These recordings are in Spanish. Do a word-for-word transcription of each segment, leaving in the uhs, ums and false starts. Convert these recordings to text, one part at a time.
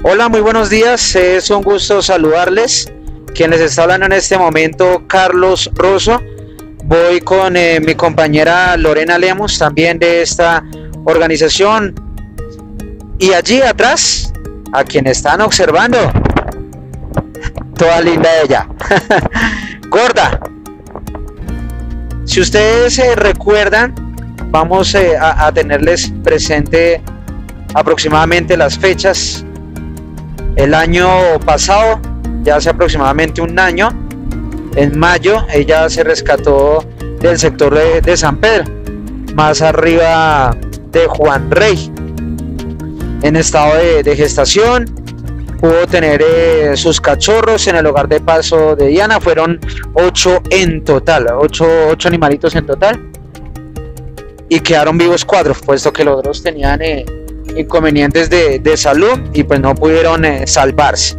Hola, muy buenos días, es un gusto saludarles. Quien les está hablando en este momento, Carlos Rosso. Voy con eh, mi compañera Lorena Lemos, también de esta organización. Y allí atrás, a quien están observando, toda linda ella, Gorda. Si ustedes eh, recuerdan, vamos eh, a, a tenerles presente aproximadamente las fechas. El año pasado, ya hace aproximadamente un año, en mayo, ella se rescató del sector de, de San Pedro, más arriba de Juan Rey, en estado de, de gestación. Pudo tener eh, sus cachorros en el hogar de paso de Diana. Fueron ocho en total, ocho, ocho animalitos en total, y quedaron vivos cuatro, puesto que los otros tenían eh, inconvenientes de, de salud y pues no pudieron eh, salvarse.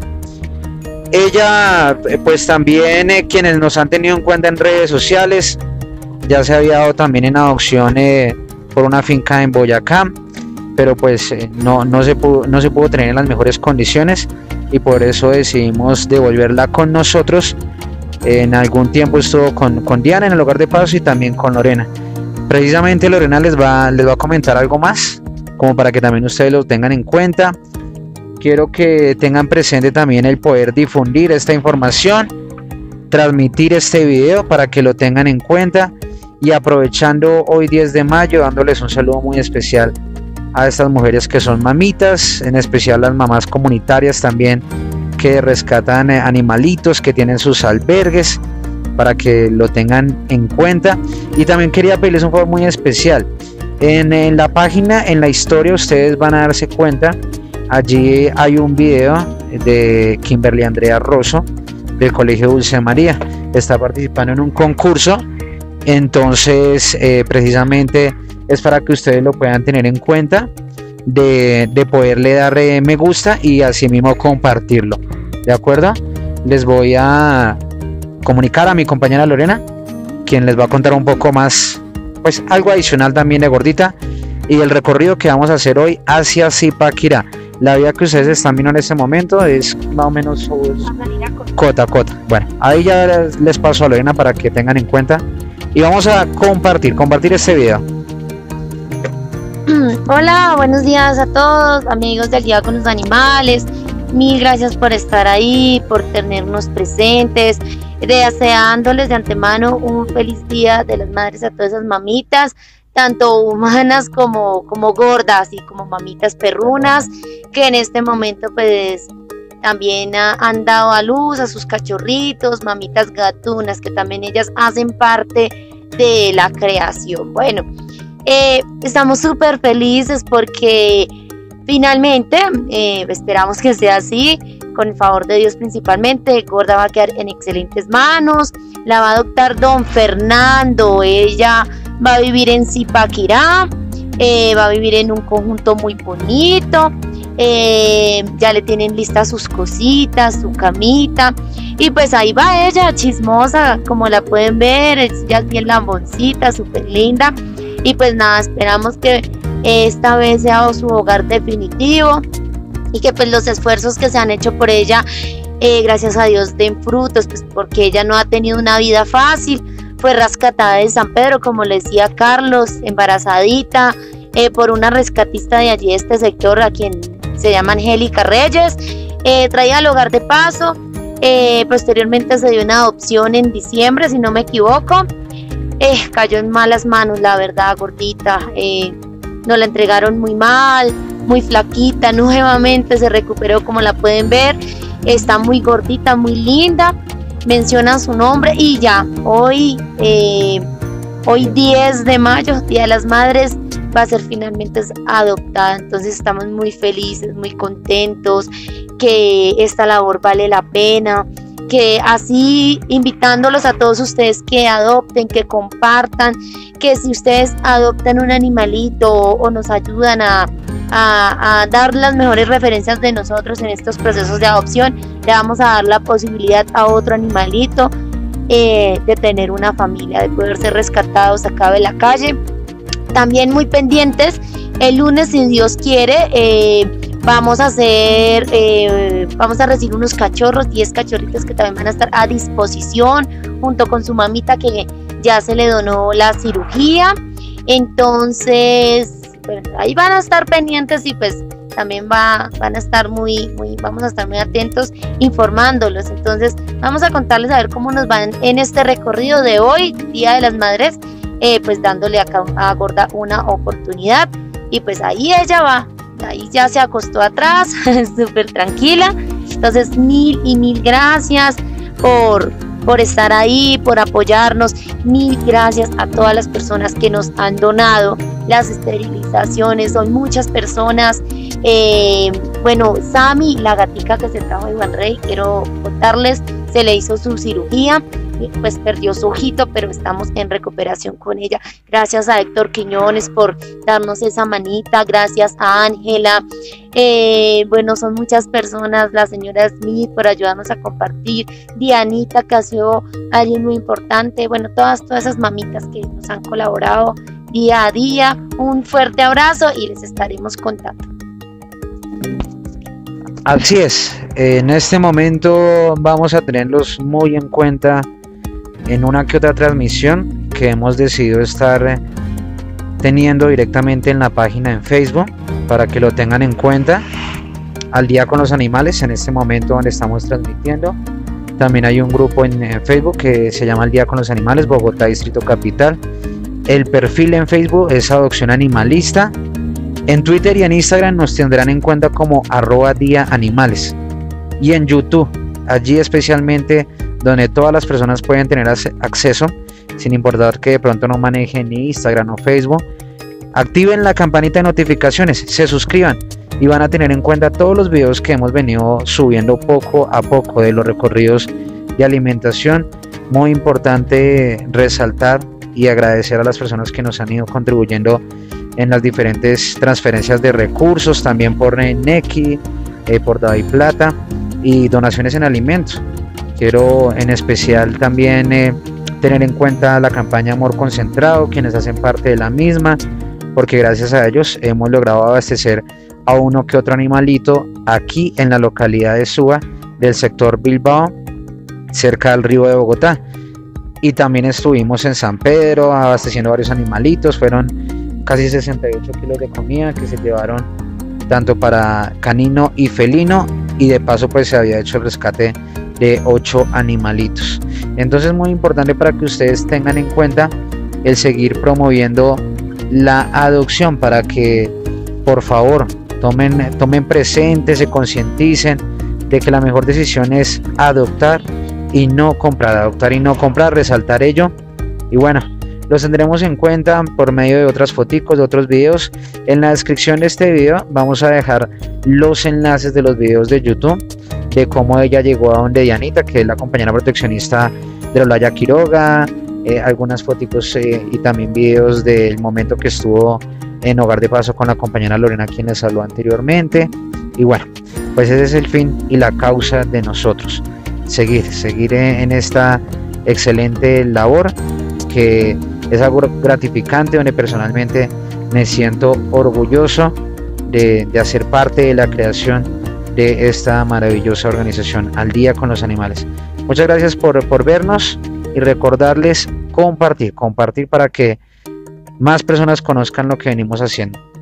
Ella eh, pues también eh, quienes nos han tenido en cuenta en redes sociales, ya se había dado también en adopción eh, por una finca en Boyacá, pero pues eh, no, no, se pudo, no se pudo tener en las mejores condiciones, y por eso decidimos devolverla con nosotros. En algún tiempo estuvo con, con Diana en el hogar de paso y también con Lorena. Precisamente Lorena les va, les va a comentar algo más, como para que también ustedes lo tengan en cuenta. Quiero que tengan presente también el poder difundir esta información, transmitir este video para que lo tengan en cuenta, y aprovechando hoy diez de mayo, dándoles un saludo muy especial a estas mujeres que son mamitas, en especial las mamás comunitarias también que rescatan animalitos, que tienen sus albergues, para que lo tengan en cuenta. Y también quería pedirles un favor muy especial. En, en la página, en la historia, ustedes van a darse cuenta, allí hay un video de Kimberly Andrea Rosso del Colegio Dulce María. Está participando en un concurso, entonces eh, precisamente es para que ustedes lo puedan tener en cuenta, de, de poderle dar eh, me gusta y así mismo compartirlo. ¿De acuerdo? Les voy a comunicar a mi compañera Lorena, quien les va a contar un poco más, pues algo adicional también de Gordita, y el recorrido que vamos a hacer hoy hacia Zipaquirá. La vía que ustedes están viendo en este momento es más o menos Cota, Cota. Bueno, ahí ya les, les paso a Lorena para que tengan en cuenta, y vamos a compartir, compartir este video. Hola, buenos días a todos, amigos del Día con los Animales. Mil gracias por estar ahí, por tenernos presentes, deseándoles de antemano un feliz Día de las Madres a todas esas mamitas, tanto humanas como, como gordas, y como mamitas perrunas, que en este momento pues también ha, han dado a luz a sus cachorritos, mamitas gatunas, que también ellas hacen parte de la creación. Bueno, eh, estamos súper felices porque finalmente, eh, esperamos que sea así, con el favor de Dios principalmente, Gorda va a quedar en excelentes manos. La va a adoptar don Fernando. Ella va a vivir en Zipaquirá, eh, va a vivir en un conjunto muy bonito, eh, ya le tienen listas sus cositas, su camita, y pues ahí va ella, chismosa, como la pueden ver. Ella es bien lamboncita, súper linda, y pues nada, esperamos que esta vez sea su hogar definitivo, y que pues los esfuerzos que se han hecho por ella, eh, gracias a Dios, den frutos, pues porque ella no ha tenido una vida fácil. Fue rescatada de San Pedro, como le decía Carlos, embarazadita, eh, por una rescatista de allí de este sector, a quien se llama Angélica Reyes, eh, traída al hogar de paso. Eh, posteriormente se dio una adopción en diciembre, si no me equivoco. Eh, cayó en malas manos, la verdad, Gordita. Eh, nos la entregaron muy mal, muy flaquita. Nuevamente se recuperó, como la pueden ver. Está muy gordita, muy linda. Mencionan su nombre y ya. Hoy, eh, hoy diez de mayo, Día de las Madres, va a ser finalmente adoptada. Entonces estamos muy felices, muy contentos, que esta labor vale la pena, que así invitándolos a todos ustedes que adopten, que compartan, que si ustedes adoptan un animalito o, o nos ayudan a, a, a dar las mejores referencias de nosotros en estos procesos de adopción, le vamos a dar la posibilidad a otro animalito eh, de tener una familia, de poder ser rescatado, sacado de la calle. También muy pendientes, el lunes, si Dios quiere, eh, Vamos a hacer, eh, vamos a recibir unos cachorros, diez cachorritos que también van a estar a disposición junto con su mamita que ya se le donó la cirugía. Entonces, bueno, ahí van a estar pendientes y pues también va, van a estar muy, muy, vamos a estar muy atentos informándolos. Entonces, vamos a contarles a ver cómo nos van en este recorrido de hoy, Día de las Madres, eh, pues dándole a, a Gorda una oportunidad. Y pues ahí ella va. Ahí ya se acostó atrás, súper tranquila. Entonces mil y mil gracias por, por estar ahí, por apoyarnos. Mil gracias a todas las personas que nos han donado las esterilizaciones. Son muchas personas. Eh, bueno, Sammy, la gatica que se trajo de Juan Rey, quiero contarles, se le hizo su cirugía. Pues perdió su ojito, pero estamos en recuperación con ella. Gracias a Héctor Quiñones por darnos esa manita, gracias a Ángela, eh, bueno, son muchas personas, la señora Smith por ayudarnos a compartir, Dianita, que ha sido alguien muy importante, bueno, todas, todas esas mamitas que nos han colaborado día a día. Un fuerte abrazo y les estaremos contando. Así es, en este momento vamos a tenerlos muy en cuenta en una que otra transmisión que hemos decidido estar teniendo directamente en la página en Facebook para que lo tengan en cuenta. Al Día con los Animales, en este momento donde estamos transmitiendo, también hay un grupo en, en Facebook que se llama El Día con los Animales Bogotá Distrito Capital. El perfil en Facebook es Adopción Animalista. En Twitter y en Instagram nos tendrán en cuenta como arroba Día Animales, y en YouTube, allí especialmente donde todas las personas pueden tener acceso, sin importar que de pronto no manejen ni Instagram o Facebook. Activen la campanita de notificaciones, se suscriban y van a tener en cuenta todos los videos que hemos venido subiendo poco a poco de los recorridos de alimentación. Muy importante resaltar y agradecer a las personas que nos han ido contribuyendo en las diferentes transferencias de recursos, también por Nequi, eh, por Davi Plata y donaciones en alimentos. Quiero en especial también eh, tener en cuenta la campaña Amor Concentrado, quienes hacen parte de la misma, porque gracias a ellos hemos logrado abastecer a uno que otro animalito aquí en la localidad de Suba, del sector Bilbao, cerca del río de Bogotá. Y también estuvimos en San Pedro abasteciendo varios animalitos, fueron casi sesenta y ocho kilos de comida que se llevaron tanto para canino y felino, y de paso pues se había hecho el rescate de ocho animalitos. Entonces, muy importante para que ustedes tengan en cuenta el seguir promoviendo la adopción, para que por favor tomen, tomen presente, se concienticen de que la mejor decisión es adoptar y no comprar, adoptar y no comprar, resaltar ello. Y bueno, los tendremos en cuenta por medio de otras foticos, de otros videos. En la descripción de este video vamos a dejar los enlaces de los videos de YouTube, de cómo ella llegó a donde Dianita, que es la compañera proteccionista de Olaya Quiroga, eh, algunas fotos eh, y también videos del momento que estuvo en Hogar de Paso con la compañera Lorena, quien les habló anteriormente. Y bueno, pues ese es el fin y la causa de nosotros, seguir, seguir en esta excelente labor, que es algo gratificante, donde personalmente me siento orgulloso de, de hacer parte de la creación de esta maravillosa organización Al Día con los Animales. Muchas gracias por, por vernos, y recordarles compartir, compartir para que más personas conozcan lo que venimos haciendo.